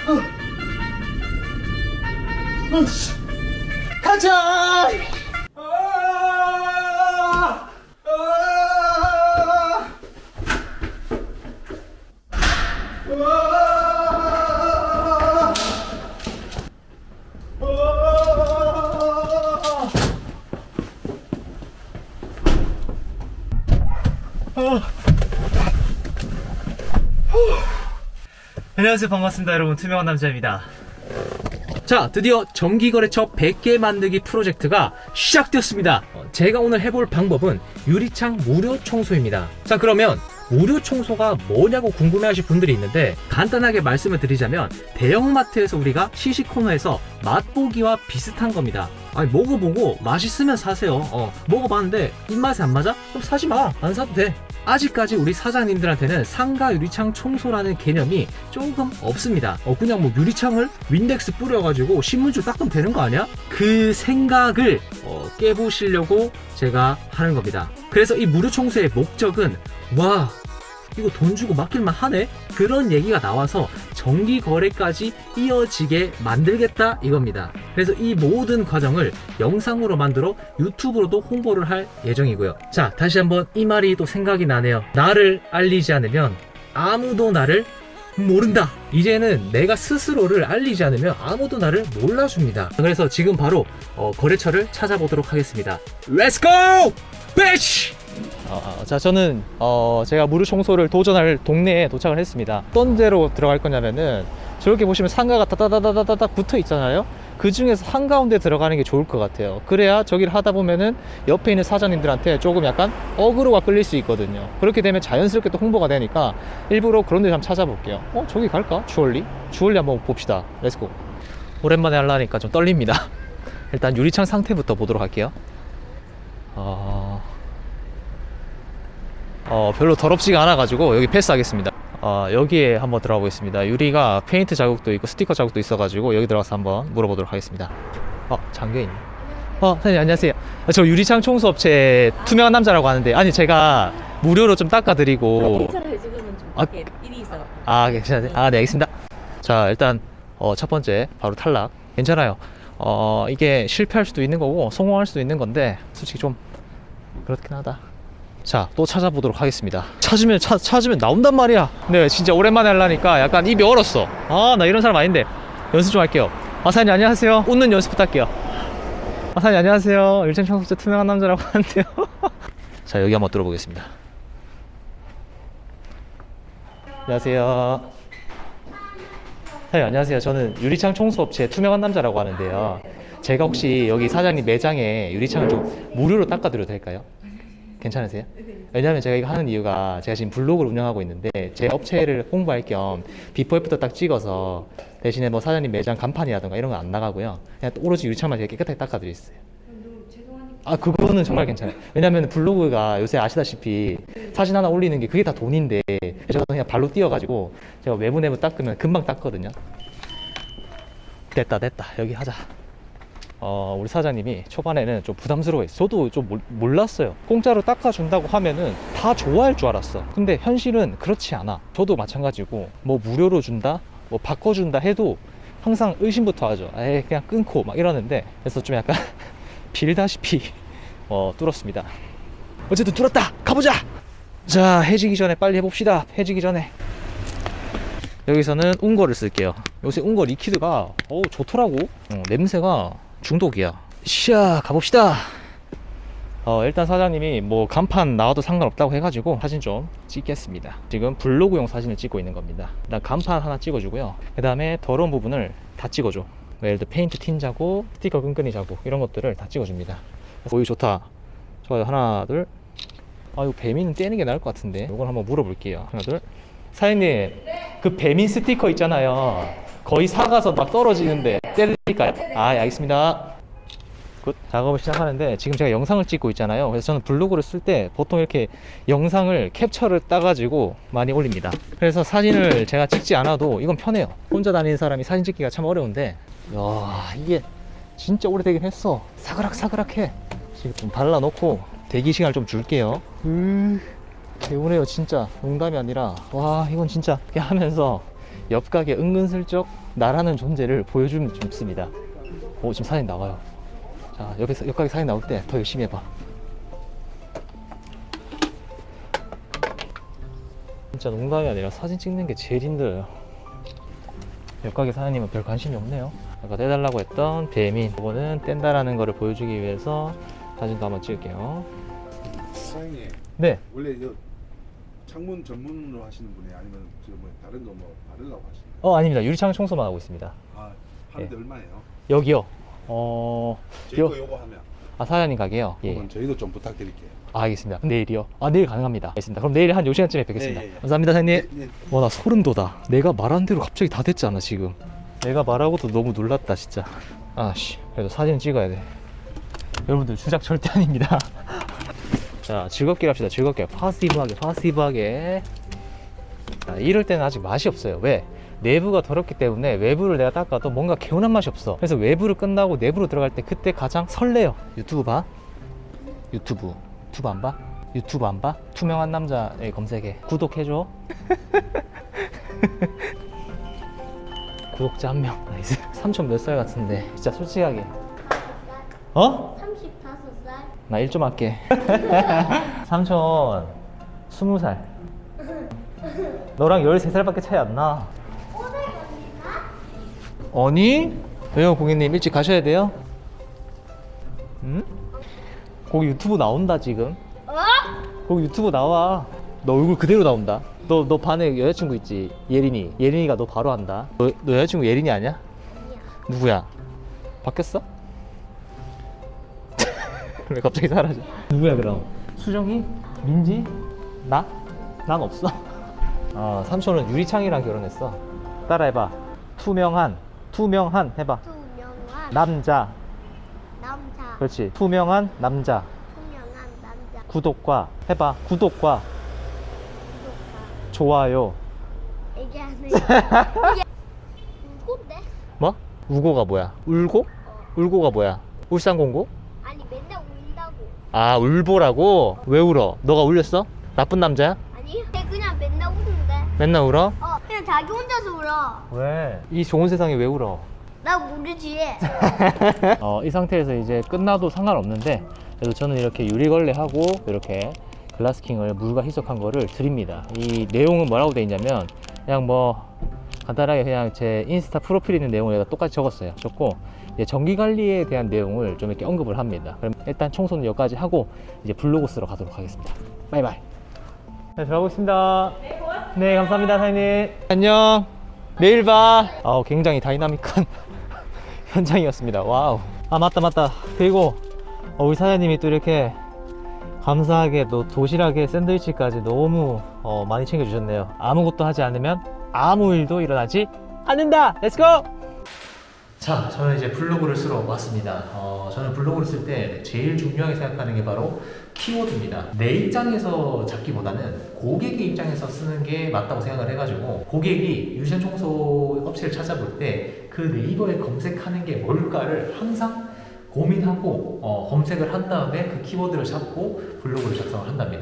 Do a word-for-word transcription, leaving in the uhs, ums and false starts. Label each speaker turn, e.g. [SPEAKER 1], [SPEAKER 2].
[SPEAKER 1] 으쌰. 가자.
[SPEAKER 2] 안녕하세요, 반갑습니다 여러분. 투명한 남자입니다. 자, 드디어 정기거래처 백 개 만들기 프로젝트가 시작되었습니다. 제가 오늘 해볼 방법은 유리창 무료 청소입니다. 자, 그러면 무료 청소가 뭐냐고 궁금해하실 분들이 있는데, 간단하게 말씀을 드리자면 대형마트에서 우리가 시식코너에서 맛보기와 비슷한 겁니다. 아니, 먹어보고 맛있으면 사세요. 어, 먹어봤는데 입맛에 안 맞아? 그럼 사지 마. 안 사도 돼. 아직까지 우리 사장님들한테는 상가 유리창 청소라는 개념이 조금 없습니다. 어, 그냥 뭐 유리창을 윈덱스 뿌려가지고 신문지 닦으면 되는 거 아니야? 그 생각을 어, 깨부시려고 제가 하는 겁니다. 그래서 이 무료 청소의 목적은, 와, 이거 돈 주고 맡길만 하네? 그런 얘기가 나와서 정기 거래까지 이어지게 만들겠다 이겁니다. 그래서 이 모든 과정을 영상으로 만들어 유튜브로도 홍보를 할 예정이고요. 자, 다시 한번 이 말이 또 생각이 나네요. 나를 알리지 않으면 아무도 나를 모른다. 이제는 내가 스스로를 알리지 않으면 아무도 나를 몰라줍니다. 그래서 지금 바로 어, 거래처를 찾아보도록 하겠습니다. 렛츠고! 배치! 어, 자, 저는 어, 제가 무료 청소를 도전할 동네에 도착을 했습니다. 어떤 데로 들어갈 거냐면은, 저렇게 보시면 상가가 따다다다다닥 붙어 있잖아요. 그 중에서 한가운데 들어가는 게 좋을 것 같아요. 그래야 저기를 하다 보면은 옆에 있는 사장님들한테 조금 약간 어그로가 끌릴 수 있거든요. 그렇게 되면 자연스럽게 또 홍보가 되니까 일부러 그런 데 한번 찾아볼게요. 어? 저기 갈까? 주얼리? 주얼리 한번 봅시다. 렛츠고. 오랜만에 하려니까 좀 떨립니다. 일단 유리창 상태부터 보도록 할게요. 어... 어, 별로 더럽지가 않아 가지고 여기 패스하겠습니다. 어, 여기에 한번 들어가 보겠습니다. 유리가 페인트 자국도 있고 스티커 자국도 있어 가지고 여기 들어가서 한번 물어보도록 하겠습니다. 어, 잠겨있네. 어, 선생님 안녕하세요. 저 유리창 청소 업체 투명한 남자라고 하는데, 아니 제가 무료로 좀 닦아드리고.
[SPEAKER 3] 괜찮아요. 지금은 좀
[SPEAKER 2] 아,
[SPEAKER 3] 일이 있어요.
[SPEAKER 2] 아, 괜찮아요. 아, 네, 알겠습니다. 자, 일단 어, 첫 번째 바로 탈락. 괜찮아요. 어, 이게 실패할 수도 있는 거고 성공할 수도 있는 건데, 솔직히 좀 그렇긴 하다. 자, 또 찾아보도록 하겠습니다. 찾으면 차, 찾으면 나온단 말이야. 네, 진짜 오랜만에 하려니까 약간 입이 얼었어. 아, 나 이런 사람 아닌데. 연습 좀 할게요. 아, 사장님 안녕하세요. 웃는 연습 부탁할게요. 아, 사장님 안녕하세요. 유리창 청소제 투명한 남자라고 하는데요. 자, 여기 한번 들어보겠습니다. 안녕하세요. 사장님 안녕하세요. 저는 유리창 청소업체 투명한 남자라고 하는데요. 제가 혹시 여기 사장님 매장에 유리창을 좀 무료로 닦아드려도 될까요? 괜찮으세요? 왜냐면 제가 이거 하는 이유가, 제가 지금 블로그를 운영하고 있는데 제 업체를 홍보할 겸 비포 애프터 딱 찍어서, 대신에 뭐 사장님 매장 간판이라던가 이런 거 안 나가고요, 그냥 오로지 유리창만 제가 깨끗하게 닦아드리겠어요. 아, 그거는 정말 괜찮아요. 왜냐면 블로그가 요새 아시다시피 사진 하나 올리는 게 그게 다 돈인데, 저는 그냥 발로 뛰어가지고 제가 외부 내부 닦으면 금방 닦거든요. 됐다 됐다, 여기 하자. 어, 우리 사장님이 초반에는 좀 부담스러워했어요. 저도 좀 몰랐어요. 공짜로 닦아준다고 하면은 다 좋아할 줄 알았어. 근데 현실은 그렇지 않아. 저도 마찬가지고, 뭐 무료로 준다, 뭐 바꿔준다 해도 항상 의심부터 하죠. 에이, 그냥 끊고 막 이러는데, 그래서 좀 약간 빌다시피 어, 뚫었습니다. 어쨌든 뚫었다! 가보자! 자, 해지기 전에 빨리 해봅시다. 해지기 전에. 여기서는 웅거를 쓸게요. 요새 웅거 리퀴드가 어우 좋더라고. 어, 냄새가 중독이야. 샤, 가봅시다. 어, 일단 사장님이 뭐 간판 나와도 상관없다고 해가지고 사진 좀 찍겠습니다. 지금 블로그용 사진을 찍고 있는 겁니다. 일단 간판 하나 찍어주고요. 그 다음에 더러운 부분을 다 찍어줘. 예를 들어 페인트 틴 자국, 스티커 끈끈이 자국, 이런 것들을 다 찍어줍니다. 오이 좋다. 좋아요. 하나, 둘. 아, 이거 배민은 떼는 게 나을 것 같은데, 이걸 한번 물어볼게요. 하나, 둘. 사장님, 그 배민 스티커 있잖아요. 거의 사가서 막 떨어지는데 떼드릴까요? 아, 예, 알겠습니다. 굿. 작업을 시작하는데, 지금 제가 영상을 찍고 있잖아요. 그래서 저는 블로그를 쓸 때 보통 이렇게 영상을 캡처를 따가지고 많이 올립니다. 그래서 사진을 제가 찍지 않아도 이건 편해요. 혼자 다니는 사람이 사진 찍기가 참 어려운데, 이야, 이게 진짜 오래되긴 했어. 사그락사그락해. 지금 좀 발라놓고 대기 시간을 좀 줄게요. 음, 개운해요 진짜. 농담이 아니라. 와, 이건 진짜 이렇게 하면서 옆 가게 은근슬쩍 나라는 존재를 보여주면 좀 있습니다. 오, 지금 사진 나와요. 자, 옆에, 옆 가게 사진 나올 때 더 열심히 해봐. 진짜 농담이 아니라 사진 찍는 게 제일 힘들어요. 옆 가게 사장님은 별 관심이 없네요. 아까 떼달라고 했던 배민, 이거는 뗀다라는 거를 보여주기 위해서 사진도 한번 찍을게요.
[SPEAKER 1] 사장님.
[SPEAKER 2] 네.
[SPEAKER 1] 원래 이 창문 전문으로 하시는 분이 아니면 저 뭐 다른 거 뭐 바르려고 하시는 거예요?
[SPEAKER 2] 어, 아닙니다. 유리창 청소만 하고 있습니다.
[SPEAKER 1] 아, 하는데
[SPEAKER 2] 예.
[SPEAKER 1] 얼마예요?
[SPEAKER 2] 여기요. 어,
[SPEAKER 1] 저희 거 요거 하면.
[SPEAKER 2] 아, 사장님 가게요? 예.
[SPEAKER 1] 그건 저희도 좀 부탁드릴게요.
[SPEAKER 2] 아, 알겠습니다. 내일이요? 아, 내일 가능합니다. 알겠습니다. 그럼 내일 한 요 시간쯤에 뵙겠습니다.
[SPEAKER 1] 예, 예, 예.
[SPEAKER 2] 감사합니다, 사장님.
[SPEAKER 1] 예, 예.
[SPEAKER 2] 와, 나 소름 돋아. 내가 말한 대로 갑자기 다 됐잖아, 지금. 내가 말하고도 너무 놀랐다, 진짜. 아씨, 그래도 사진 찍어야 돼. 여러분들 주작 절대 아닙니다. 자, 즐겁게 합시다. 즐겁게. 파시브하게, 파시브하게. 자, 이럴 때는 아직 맛이 없어요. 왜? 내부가 더럽기 때문에 외부를 내가 닦아도 뭔가 개운한 맛이 없어. 그래서 외부를 끝나고 내부로 들어갈 때 그때 가장 설레요. 유튜브 봐? 유튜브. 유튜브 안 봐? 유튜브 안 봐? 투명한 남자에 검색해. 구독해줘. 구독자 한 명. 나이스. 삼촌 몇 살 같은데 진짜 솔직하게. 어?
[SPEAKER 3] 삼십다섯 살?
[SPEAKER 2] 나 일 좀 할게. 삼촌 스무 살. 너랑 열세 살밖에 차이 안 나.
[SPEAKER 3] 오늘 갑니까?
[SPEAKER 2] 아니? 왜요 고객님 일찍 가셔야 돼요? 응? 거기 유튜브 나온다 지금.
[SPEAKER 3] 어?
[SPEAKER 2] 거기 유튜브 나와. 너 얼굴 그대로 나온다. 너, 너 반에 여자친구 있지? 예린이. 예린이가 너 바로 한다. 너, 너 여자친구 예린이 아니야?
[SPEAKER 3] 아니야.
[SPEAKER 2] 누구야? 바뀌었어? 왜 갑자기 사라져? 누구야 그럼? 수정이? 민지? 나? 난 없어. 어, 삼촌은 유리창이랑 결혼했어. 따라해봐. 투명한. 투명한 해봐.
[SPEAKER 3] 투명한
[SPEAKER 2] 남자.
[SPEAKER 3] 남자.
[SPEAKER 2] 그렇지. 투명한 남자.
[SPEAKER 3] 투명한 남자.
[SPEAKER 2] 구독과 해봐. 구독과
[SPEAKER 3] 구독과
[SPEAKER 2] 좋아요.
[SPEAKER 3] 얘기하는 이게 누군데?
[SPEAKER 2] 뭐? 우고가 뭐야? 울고? 울고가 뭐야? 울산공고?
[SPEAKER 3] 아니 맨날 운다고.
[SPEAKER 2] 아 울보라고? 왜 울어? 너가 울렸어? 나쁜 남자야?
[SPEAKER 3] 아니 걔 그냥 맨날 우는데.
[SPEAKER 2] 맨날 울어?
[SPEAKER 3] 어 그냥 자기 혼자서 울어.
[SPEAKER 2] 왜? 이 좋은 세상에 왜 울어?
[SPEAKER 3] 나 모르지.
[SPEAKER 2] 어, 이 상태에서 이제 끝나도 상관없는데 그래도 저는 이렇게 유리걸레하고 이렇게 글라스킹을 물과 희석한 거를 드립니다. 이 내용은 뭐라고 돼 있냐면 그냥 뭐 간단하게 그냥 제 인스타 프로필에 있는 내용을 내가 똑같이 적었어요. 적고 이제 전기관리에 대한 내용을 좀 이렇게 언급을 합니다. 그럼 일단 청소는 여기까지 하고 이제 블로그 쓰러 가도록 하겠습니다. 바이바이. 네, 들어가겠습니다. 네, 고맙습니다. 네, 감사합니다, 사장님. 안녕. 내일 봐. 아우, 굉장히 다이나믹한 현장이었습니다. 와우. 아, 맞다, 맞다. 그리고 어, 우리 사장님이 또 이렇게 감사하게 또 도시락에 샌드위치까지 너무 어, 많이 챙겨주셨네요. 아무것도 하지 않으면 아무 일도 일어나지 않는다. 렛츠고! 자, 저는 이제 블로그를 쓰러 왔습니다. 어, 저는 블로그를 쓸 때 제일 중요하게 생각하는 게 바로 키워드입니다. 내 입장에서 잡기보다는 고객의 입장에서 쓰는 게 맞다고 생각을 해가지고 고객이 유리창 청소 업체를 찾아볼 때 그 네이버에 검색하는 게 뭘까를 항상 고민하고 어, 검색을 한 다음에 그 키워드를 잡고 블로그를 작성을 한답니다.